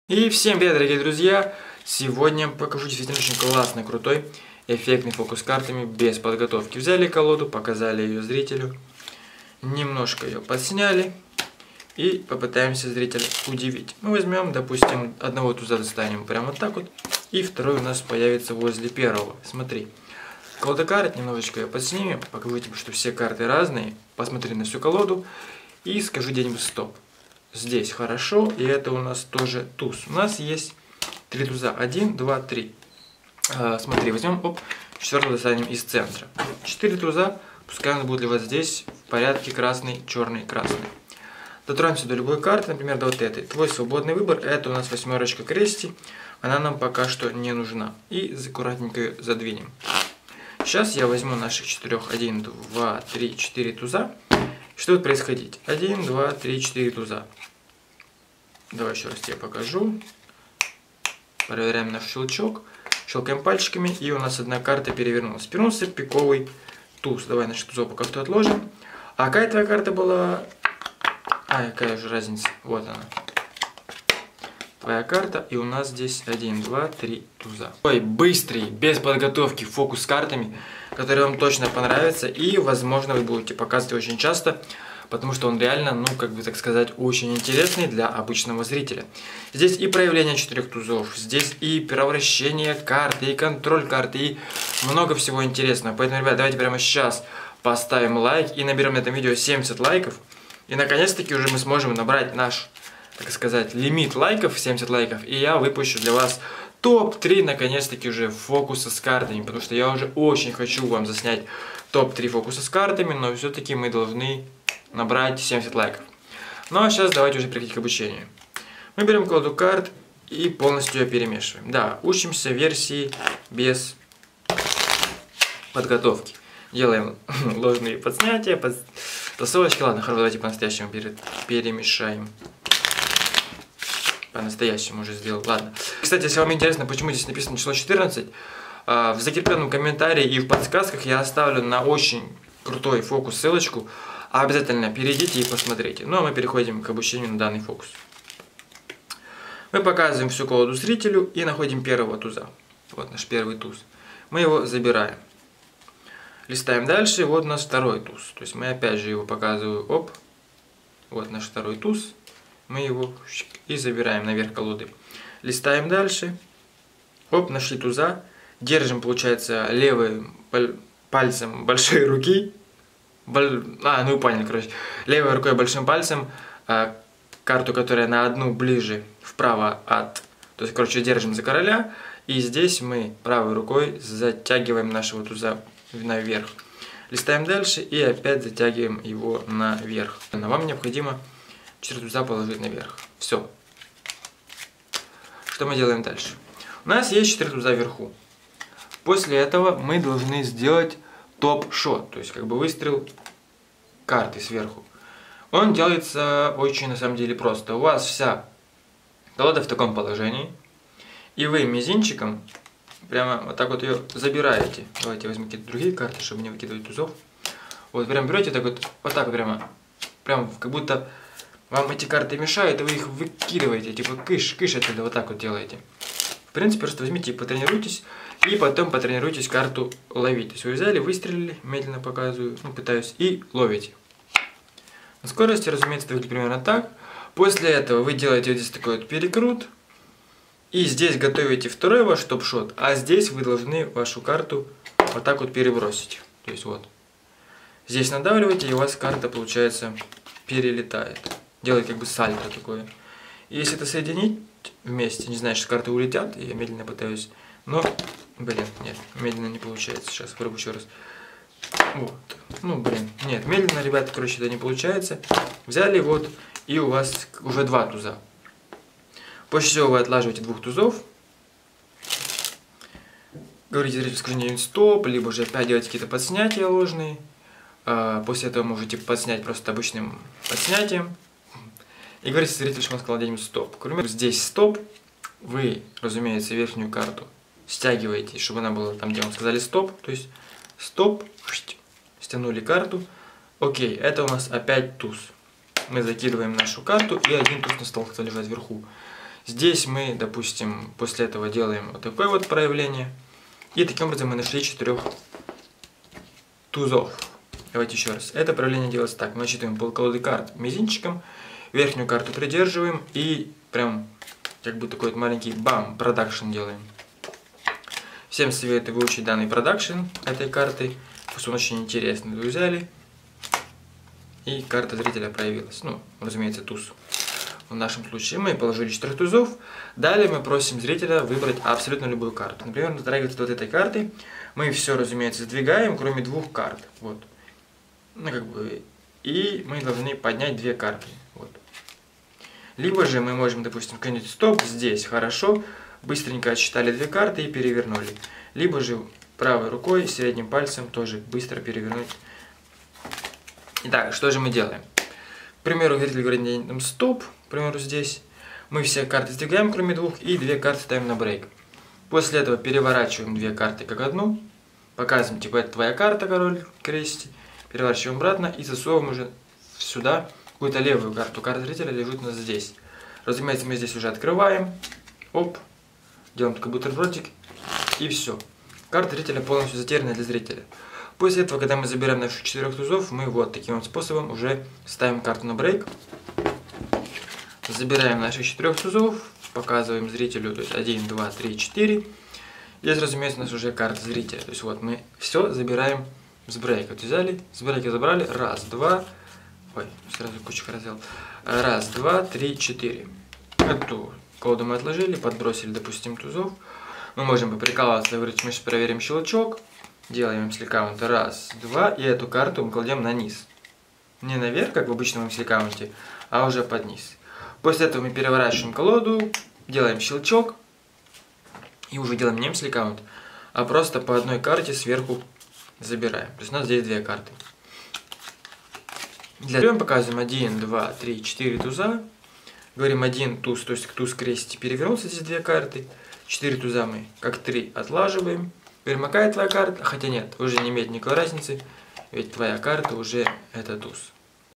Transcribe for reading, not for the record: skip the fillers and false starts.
И всем привет, дорогие друзья! Сегодня покажу действительно очень классный, крутой, эффектный фокус с картами без подготовки. Взяли колоду, показали ее зрителю, немножко ее подсняли и попытаемся зрителя удивить. Мы возьмем, допустим, одного туза достанем прямо вот так вот, и второй у нас появится возле первого. Смотри, колода карт, немножечко ее подснимем, покажу тебе, что все карты разные, посмотри на всю колоду и скажу где-нибудь стоп. Здесь хорошо, и это у нас тоже туз. У нас есть 3 туза. 1, 2, 3. Смотри, возьмем, четвертого достанем из центра. 4 туза, пускай он будет для вас здесь в порядке красный, черный, красный. Дотронемся до любой карты, например, до вот этой. Твой свободный выбор, это у нас восьмерочка крести. Она нам пока что не нужна. И аккуратненько ее задвинем. Сейчас я возьму наших 4, 1, 2, 3, 4 туза. Что будет происходить? 1, 2, 3, 4 туза. Давай еще раз тебе покажу. Проверяем наш щелчок. Щелкаем пальчиками, и у нас одна карта перевернулась. Перевернулся пиковый туз. Давай наш тузов пока что отложим. А какая твоя карта была? Какая же разница? Вот она. Твоя карта, и у нас здесь 1, 2, 3 туза. Ой, быстрый, без подготовки фокус с картами, который вам точно понравится, и, возможно, вы будете показывать очень часто, потому что он реально, ну, как бы так сказать, очень интересный для обычного зрителя. Здесь и проявление 4 тузов, здесь и превращение карты, и контроль карты, и много всего интересного. Поэтому, ребят, давайте прямо сейчас поставим лайк и наберем на этом видео 70 лайков. И, наконец-таки, уже мы сможем набрать наш, так сказать, лимит лайков, 70 лайков, и я выпущу для вас топ-3, наконец-таки, уже фокуса с картами, потому что я уже очень хочу вам заснять топ-3 фокуса с картами, но все-таки мы должны набрать 70 лайков. Ну а сейчас давайте уже перейти к обучению. Мы берем колоду карт и полностью ее перемешиваем. Да, учимся версии без подготовки. Делаем ложные подснятия, тасовочки. Ладно, хорошо, давайте по-настоящему перемешаем. По-настоящему уже сделал. Ладно. Кстати, если вам интересно, почему здесь написано число 14, в закрепленном комментарии и в подсказках я оставлю на очень крутой фокус ссылочку. Обязательно перейдите и посмотрите. Ну а мы переходим к обучению на данный фокус. Мы показываем всю колоду зрителю и находим первого туза. Вот наш первый туз. Мы его забираем. Листаем дальше, вот у нас второй туз. То есть мы опять же его показываю. Оп. Вот наш второй туз. Мы его и забираем наверх колоды. Листаем дальше. Оп, нашли туза. Держим, получается, левым пальцем большой руки. Ну вы поняли, короче. Левой рукой большим пальцем карту, которая на одну ближе вправо от... То есть, короче, держим за короля. И здесь мы правой рукой затягиваем нашего туза наверх. Листаем дальше и опять затягиваем его наверх. Вам необходимо 4 туза положить наверх. Все. Что мы делаем дальше? У нас есть 4 туза вверху. После этого мы должны сделать топ-шот. То есть как бы выстрел карты сверху. Он делается очень на самом деле просто. У вас вся колода в таком положении. И вы мизинчиком прямо вот так вот ее забираете. Давайте возьму какие-то другие карты, чтобы не выкидывать тузов. Вот прям берете так вот так прямо как будто вам эти карты мешают, и вы их выкидываете, типа кыш отсюда, вот так вот делаете. В принципе, просто возьмите и потренируйтесь, и потом потренируйтесь карту ловить. То есть вы взяли, выстрелили, медленно показываю, пытаюсь, и ловите. На скорости, разумеется, это выглядит примерно так. После этого вы делаете вот здесь такой вот перекрут, и здесь готовите второй ваш топ-шот, а здесь вы должны вашу карту вот так вот перебросить. То есть вот. Здесь надавливаете, и у вас карта, получается, перелетает. Делает как бы сальто такое. И если это соединить вместе, не знаю, что карты улетят, я медленно пытаюсь, но, блин, нет, медленно не получается. Сейчас попробую еще раз. Вот. Нет, медленно, ребята, короче, это не получается. Взяли вот, и у вас уже 2 туза. После чего вы отлаживаете 2 тузов. Говорите зрителю, скажи мне стоп, либо же опять делаете какие-то подснятия ложные. После этого можете подснять просто обычным подснятием. И говорите зрителю, что он сказал где-нибудь стоп. Кроме здесь стоп, вы, разумеется, верхнюю карту стягиваете, чтобы она была там, где вам сказали стоп. То есть стоп, стянули карту. Окей, это у нас опять туз. Мы закидываем нашу карту, и один туз на стол стал лежать вверху. Здесь мы, допустим, после этого делаем вот такое вот проявление. И таким образом мы нашли 4 тузов. Давайте еще раз. Это проявление делается так. Мы считаем полколоды карт мизинчиком, верхнюю карту придерживаем и прям как бы такой вот маленький бам, продакшн делаем. Всем советую выучить данный продакшн этой карты. Он очень интересный. Вы взяли, и карта зрителя проявилась. Ну, разумеется, туз. В нашем случае мы положили 4 тузов. Далее мы просим зрителя выбрать абсолютно любую карту. Например, затрагивается вот этой картой. Мы все, разумеется, сдвигаем, кроме 2 карт. Вот. Ну, как бы, и мы должны поднять 2 карты. Вот. Либо же мы можем, допустим, кликнуть стоп здесь, хорошо, быстренько отсчитали 2 карты и перевернули. Либо же правой рукой, средним пальцем тоже быстро перевернуть. Итак, что же мы делаем? К примеру, зритель говорит нам стоп, к примеру, здесь. Мы все карты сдвигаем, кроме 2, и 2 карты ставим на брейк. После этого переворачиваем 2 карты как одну. Показываем, типа, это твоя карта, король, крестик. Переворачиваем обратно и засовываем уже сюда какую-то левую карту. Карта зрителя лежит у нас здесь. Разумеется, мы здесь уже открываем. Оп. Делаем такой бутербродик. И все. Карта зрителя полностью затеряна для зрителя. После этого, когда мы забираем наших 4 тузов, мы вот таким вот способом уже ставим карту на брейк. Забираем наших 4 тузов. Показываем зрителю, то есть 1, 2, 3, 4. Здесь, разумеется, у нас уже карта зрителя. То есть вот мы все забираем с брейка. Вот взяли, с брейка забрали. Раз, два. Ой, сразу кучу разделал. Раз, два, три, 4. Эту колоду мы отложили, подбросили, допустим, тузов. Мы можем поприкалываться, говорить, мы сейчас проверим щелчок. Делаем мсли-каунт. Раз, два. И эту карту мы кладем на низ. Не наверх, как в обычном мсли-каунте, а уже под низ. После этого мы переворачиваем колоду, делаем щелчок. И уже делаем не мсли-каунт, а просто по одной карте сверху забираем. То есть у нас здесь 2 карты. Для этого показываем 1, 2, 3, 4 туза. Говорим 1 туз, то есть туз крестик перевернулся, здесь 2 карты. 4 туза мы как 3 отлаживаем. Перемыкает твоя карта, хотя нет, уже не имеет никакой разницы, ведь твоя карта уже это туз.